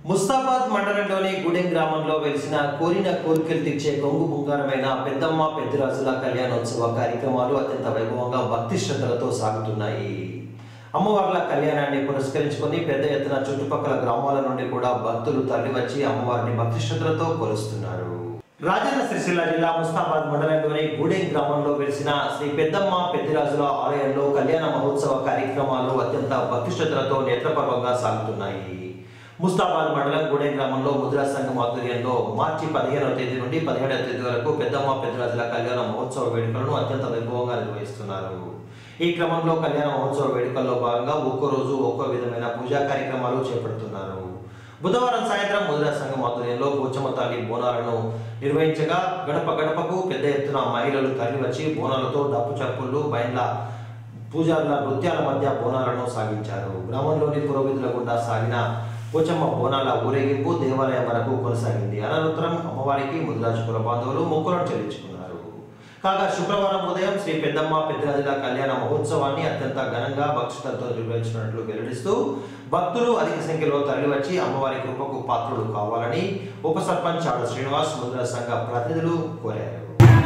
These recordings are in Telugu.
ముస్తాబాద్ మండలంలోని గూడెం గ్రామంలో వెలిసిన కోరిన కోరికలు తీర్చే కొంగు బంగారమైన పెద్దమ్మ పెద్దరాజుల కళ్యాణోత్సవ కార్యక్రమాలు అత్యంత వైభవంగా భక్తి శ్రద్ధలతో సాగుతున్నాయి. అమ్మవార్ల కళ్యాణాన్ని పురస్కరించుకొని పెద్ద ఎత్తున చుట్టుపక్కల గ్రామాల నుండి కూడా భక్తులు తరలివచ్చి అమ్మవారిని భక్తి శ్రద్ధలతో కొలుస్తున్నారు. రాజన్న సిరిసిల్ల జిల్లా ముస్తాబాద్ మండలంలోని గూడెం గ్రామంలో వెలిసిన శ్రీ పెద్దమ్మ పెద్దరాజుల ఆలయంలో కళ్యాణ మహోత్సవ కార్యక్రమాలు అత్యంత భక్తి శ్రద్ధలతో నేత్రపర్వంగా సాగుతున్నాయి. ముస్తాబాద్ మండలం గూడెం గ్రామంలో ముద్రా సంఘం ఆధ్వర్యంలో మార్చి 15వ తేదీ నుండి 17వ తేదీ వరకు పెద్దమ్మ పెద్దరాజుల కళ్యాణ మహోత్సవ వేడుకలను అత్యంత వైభవంగా నిర్వహిస్తున్నారు. ఈ క్రమంలో కళ్యాణ మహోత్సవ వేడుకల్లో భాగంగా ఒక్కో రోజు ఒక్కో విధమైన పూజా కార్యక్రమాలు చేపడుతున్నారు. బుధవారం సాయంత్రం ముద్రా సంఘం ఆధ్వర్యంలో పోచమ్మ తల్లి బోనాలను నిర్వహించగా గడప గడపకు పెద్ద ఎత్తున మహిళలు తరలివచ్చి బోనాలతో డప్పు చప్పుళ్లు బయళ్ళ పూజారుల నృత్యాల మధ్య బోనాలను సాగించారు. గ్రామంలోని పురోహితుల గుండా సాగిన పోచమ్మ బోనాల ఊరేగింపు దేవాలయం వరకు కొనసాగింది. అనంతరం అమ్మవారికి ముద్రాజు కుల బాంధవులు మొక్కులను చెల్లించుకున్నారు. కాగా శుక్రవారం ఉదయం శ్రీ పెద్దమ్మ పెద్దరాజుల కళ్యాణ మహోత్సవాన్ని అత్యంత ఘనంగా భక్తులతో నిర్వహించినట్లు వెల్లడిస్తూ భక్తులు అధిక సంఖ్యలో తరలివచ్చి అమ్మవారి కృపకు పాత్రులు కావాలని ఉప సర్పంచ్ ఆడ శ్రీనివాస్ ముద్రా సంఘ ప్రతినిధులు కోరారు.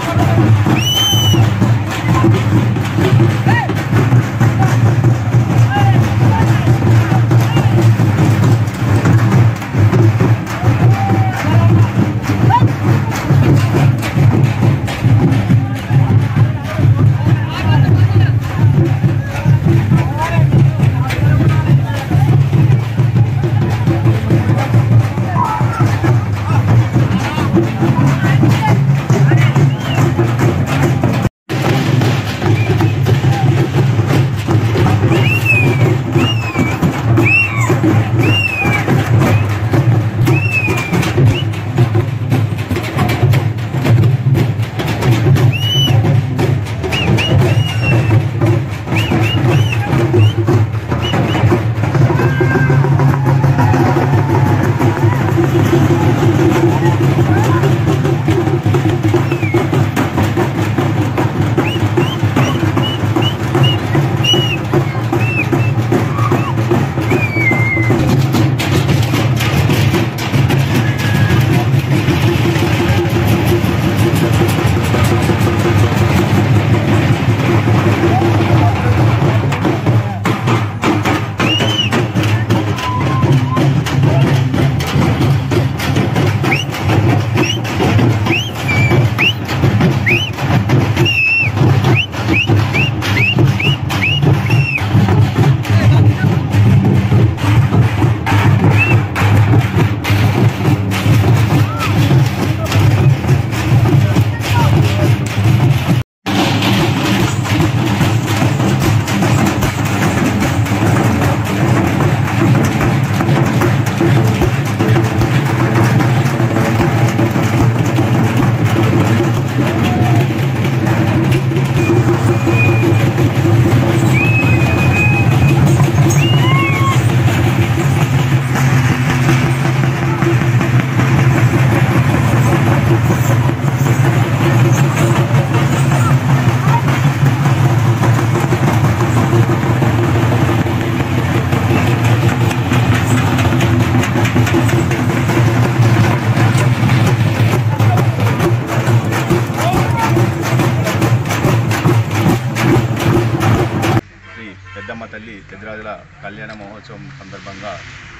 పెద్దమ్మ తల్లి పెద్దరాజుల కళ్యాణ మహోత్సవం సందర్భంగా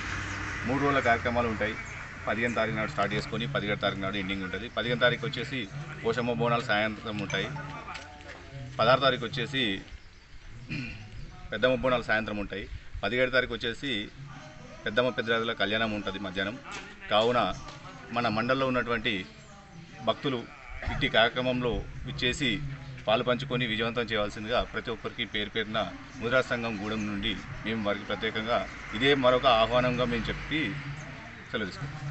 3 రోజుల కార్యక్రమాలు ఉంటాయి. 15వ తారీఖు నాడు స్టార్ట్ చేసుకొని 17వ తారీఖు నాడు ఎండింగ్ ఉంటుంది. 15వ తారీఖు వచ్చేసి పోషమ్మ బోనాలు సాయంత్రం ఉంటాయి. 16వ తారీఖు వచ్చేసి పెద్దమ్మ బోనాలు సాయంత్రం ఉంటాయి. 17వ తారీఖు వచ్చేసి పెద్దమ్మ పెద్దరాజుల కళ్యాణం ఉంటుంది మధ్యాహ్నం. కావున మన మండలంలో ఉన్నటువంటి భక్తులు ఇట్టి కార్యక్రమంలో విచ్చేసి పాలు పంచుకొని విజయవంతం చేయవలసిందిగా ప్రతి ఒక్కరికి పేరు పేరున ముద్రా సంఘం గూడెం నుండి మేము వారికి ప్రత్యేకంగా ఇదే మరొక ఆహ్వానంగా మేము చెప్పి సెలవు తీసుకుంటాం.